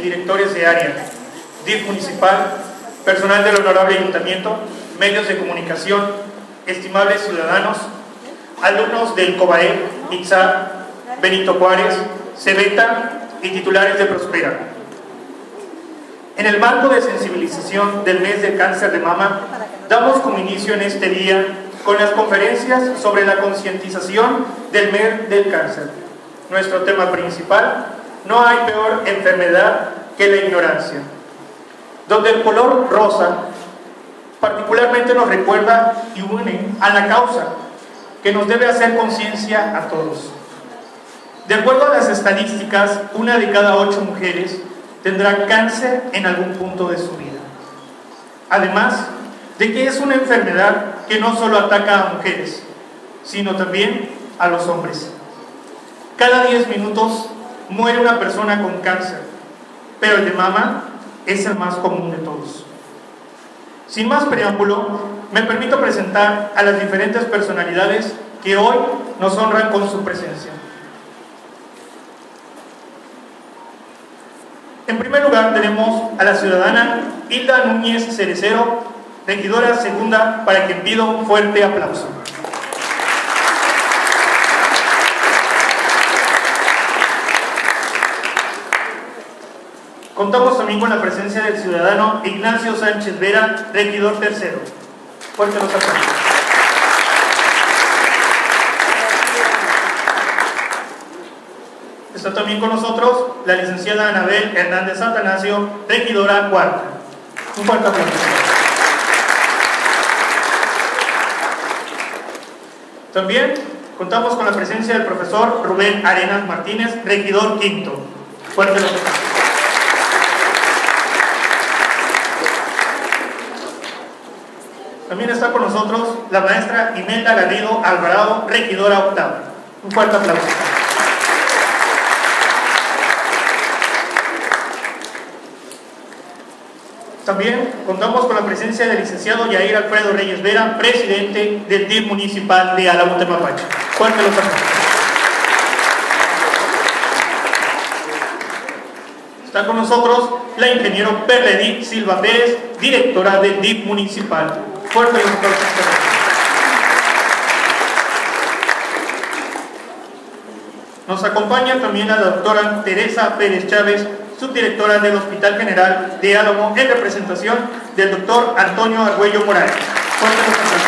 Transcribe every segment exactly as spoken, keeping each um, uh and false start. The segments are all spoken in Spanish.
directores de área, D I F municipal, personal del honorable ayuntamiento, medios de comunicación, estimables ciudadanos, alumnos del COBAEP, ITSA, Benito Juárez, CEBETA y titulares de Prospera. En el marco de sensibilización del mes del cáncer de mama, damos como inicio en este día con las conferencias sobre la concientización del mes del cáncer. Nuestro tema principal: no hay peor enfermedad que la ignorancia, donde el color rosa particularmente nos recuerda y une a la causa que nos debe hacer conciencia a todos. De acuerdo a las estadísticas, una de cada ocho mujeres tendrá cáncer en algún punto de su vida. Además de que es una enfermedad que no solo ataca a mujeres, sino también a los hombres. Cada diez minutos muere una persona con cáncer, pero el de mama es el más común de todos. Sin más preámbulo, me permito presentar a las diferentes personalidades que hoy nos honran con su presencia. En primer lugar tenemos a la ciudadana Hilda Núñez Cerecero, regidora segunda, para quien pido un fuerte aplauso. Contamos también con la presencia del ciudadano Ignacio Sánchez Vera, regidor tercero. Fuerte los aplausos. Está también con nosotros la licenciada Anabel Hernández Atanasio, regidora cuarta. Un fuerte aplauso. También contamos con la presencia del profesor Rubén Arenas Martínez, regidor quinto. Fuerte los aplausos. También está con nosotros la maestra Imelda Garrido Alvarado, regidora octava. Un fuerte aplauso. También contamos con la presencia del licenciado Yair Alfredo Reyes Vera, presidente del D I F municipal de Álamo Temapache. Fuerte los aplausos. Está con nosotros la ingeniero Perledit Silva Pérez, directora del D I F municipal. Fuerte los aplausos. Nos acompaña también la doctora Teresa Pérez Chávez, subdirectora del Hospital General de Álamo, en representación del doctor Antonio Argüello Morales. Fuerte los aplausos.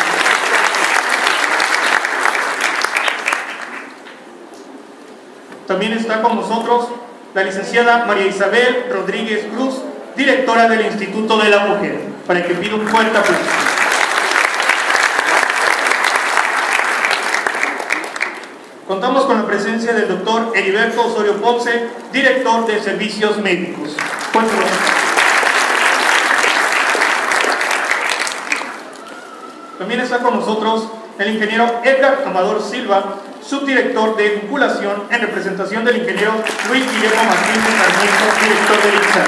También está con nosotros la licenciada María Isabel Rodríguez Cruz, directora del Instituto de la Mujer, para que pido un fuerte aplauso. Contamos con la presencia del doctor Heriberto Osorio Ponce, director de Servicios Médicos. Fuerte los aplausos. También está con nosotros el ingeniero Edgar Amador Silva, subdirector de vinculación, en representación del ingeniero Luis Guillermo Martínez Sarmiento, director del INSA.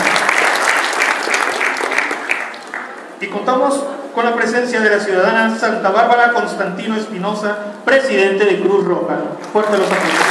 Y contamos con la presencia de la ciudadana Santa Bárbara Constantino Espinosa, presidente de Cruz Roja. Fuerte los aplausos.